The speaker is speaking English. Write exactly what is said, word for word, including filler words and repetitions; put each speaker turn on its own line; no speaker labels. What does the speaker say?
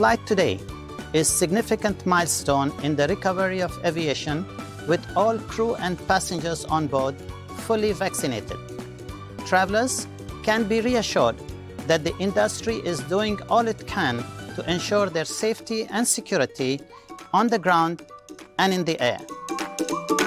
flight today is a significant milestone in the recovery of aviation, with all crew and passengers on board fully vaccinated. Travelers can be reassured that the industry is doing all it can to ensure their safety and security on the ground and in the air.